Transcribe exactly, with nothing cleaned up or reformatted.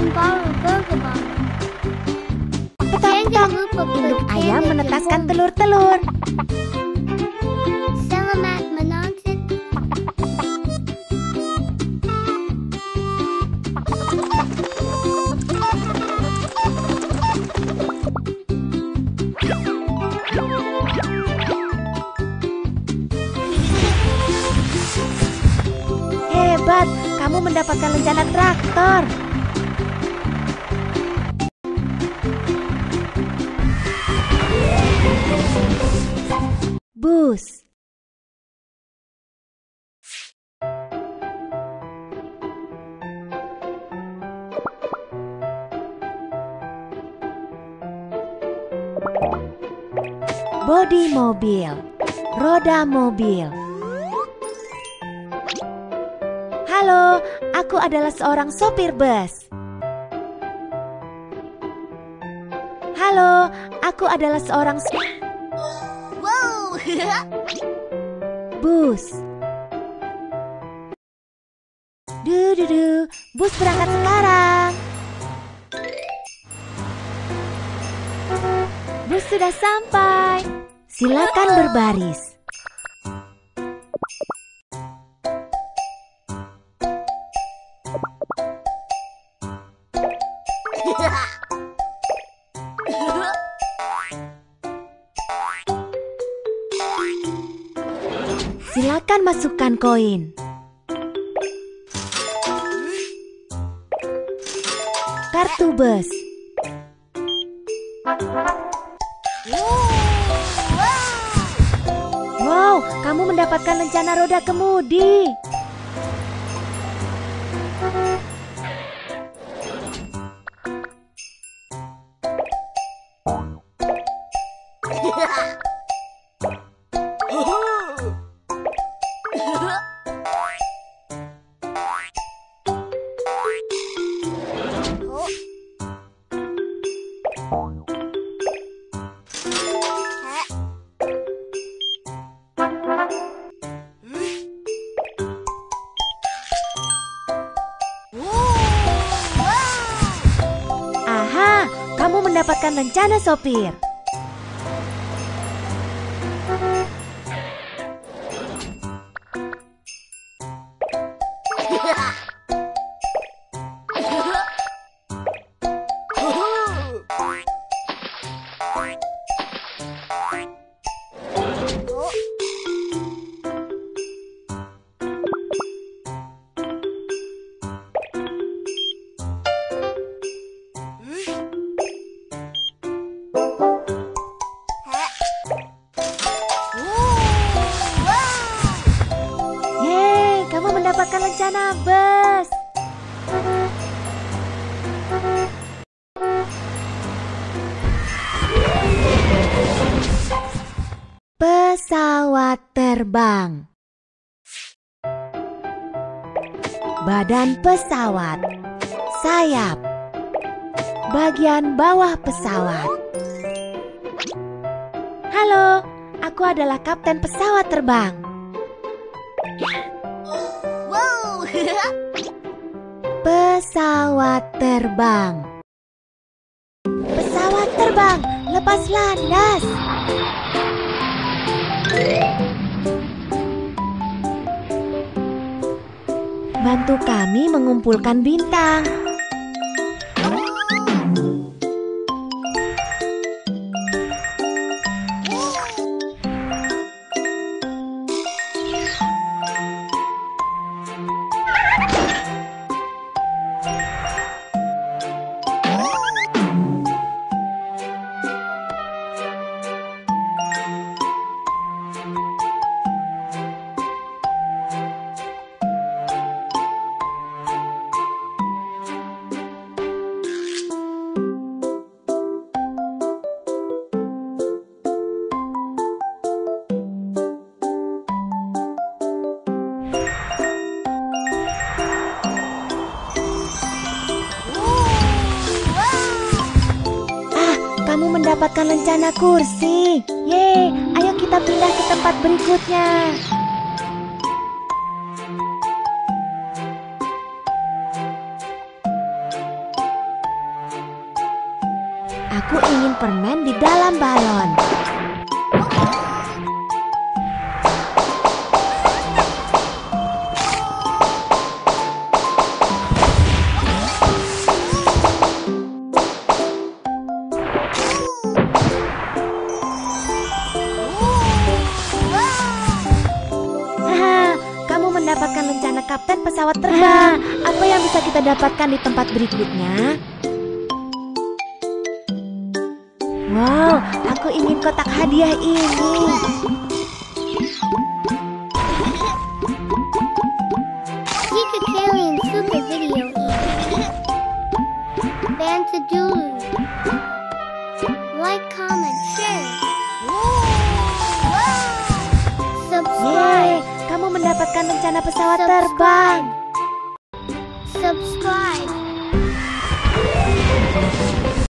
Petok-petok, induk ayam menetaskan telur-telur. Selamat menonton. Hebat, kamu mendapatkan lencana traktor. Bus. Bodi mobil. Roda mobil. Halo, aku adalah seorang sopir bus. Halo, aku adalah seorang Wow. bus. Du-du-du, bus berangkat sekarang. Bus sudah sampai. Silakan berbaris. Silakan masukkan koin. Kartu bus. Wow, kamu mendapatkan lencana roda kemudi. Aha, kamu mendapatkan lencana sopir. Yeay, kamu mendapatkan lencana bus. Pesawat terbang. Badan pesawat. Sayap. Bagian bawah pesawat. Halo, aku adalah kapten pesawat terbang. Wow. Pesawat terbang. Pesawat terbang, lepas landas. Bantu kami mengumpulkan bintang. Kamu mendapatkan lencana kursi. Yeay, ayo kita pindah ke tempat berikutnya. Aku ingin permen di dalam balon. Mendapatkan lencana kapten pesawat terbang. Apa yang bisa kita dapatkan di tempat berikutnya? Wow, aku ingin kotak hadiah ini. Kikakalian Super Video Banta Dulu. Like, comment, share. Subscribe. Yeay, kamu mendapatkan lencana pesawat terbang. Subscribe.